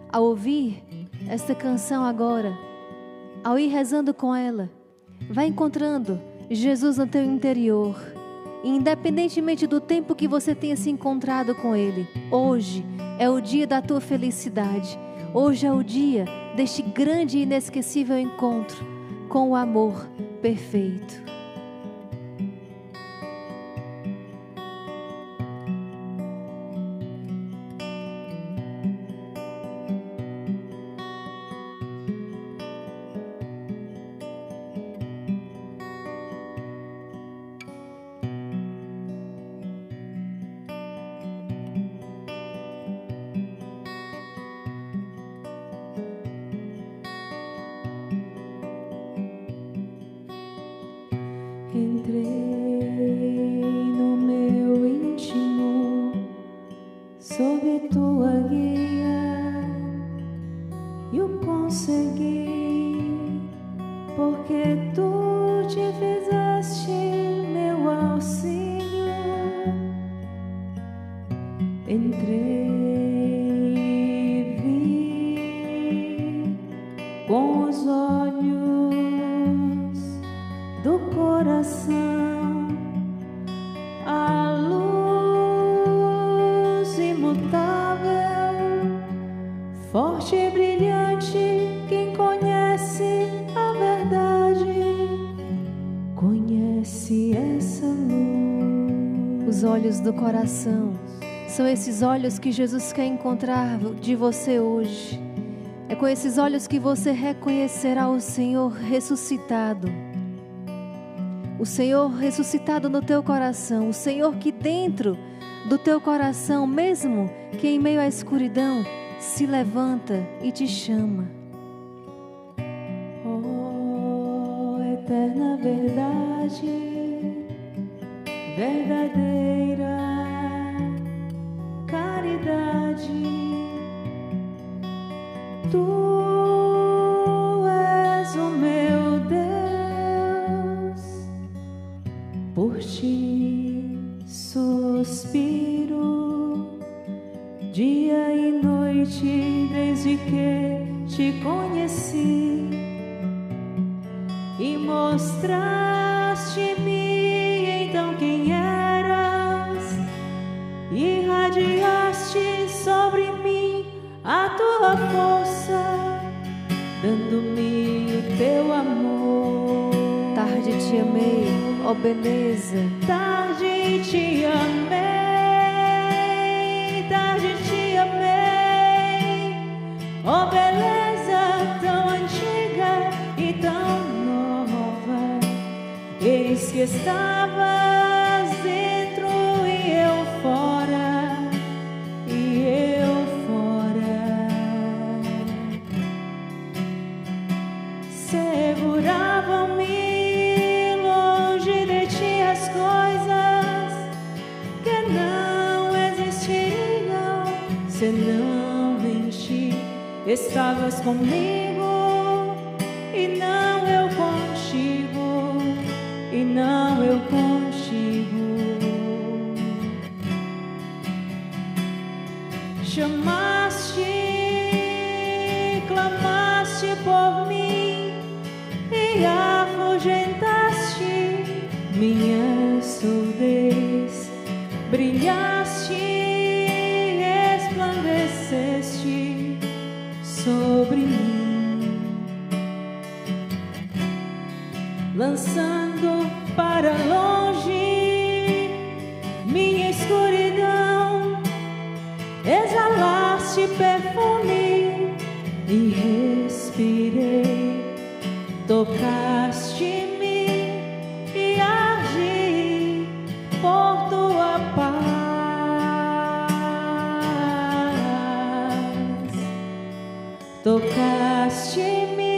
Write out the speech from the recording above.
Ao ouvir esta canção agora, ao ir rezando com ela, vai encontrando Jesus no teu interior. E independentemente do tempo que você tenha se encontrado com Ele, hoje é o dia da tua felicidade. Hoje é o dia deste grande e inesquecível encontro com o amor perfeito. Entrei no meu íntimo, sob tua guia, e o consegui, porque tu te fizeste meu auxílio. Entrei e vi com os olhos do coração a luz imutável, forte e brilhante. Quem conhece a verdade conhece essa luz. Os olhos do coração são esses olhos que Jesus quer encontrar de você hoje. É com esses olhos que você reconhecerá o Senhor ressuscitado. O Senhor ressuscitado no teu coração, o Senhor que dentro do teu coração, mesmo que em meio à escuridão, se levanta e te chama. Oh, eterna verdade, verdadeira caridade, tu és o meu Deus. Por ti suspiro, dia e noite, desde que te conheci, e mostraste-me então quem eras, e irradiaste sobre mim a tua força, dando-me o teu amor. Tarde te amei, ó beleza. Tarde te amei, tarde te amei, ó beleza tão antiga e tão nova. Eis que estavas dentro e eu fora, e eu fora. Seguravam-me senão em ti estavas comigo, e não eu contigo, e não eu contigo. Chamaste, clamaste por mim e afugentaste minha surdez, brilhaste, resplandeceste sobre mim, lançando para longe minha escuridão, exalaste perfume e respirei, tocaste-me e ardi por tua paz. Tocaste-me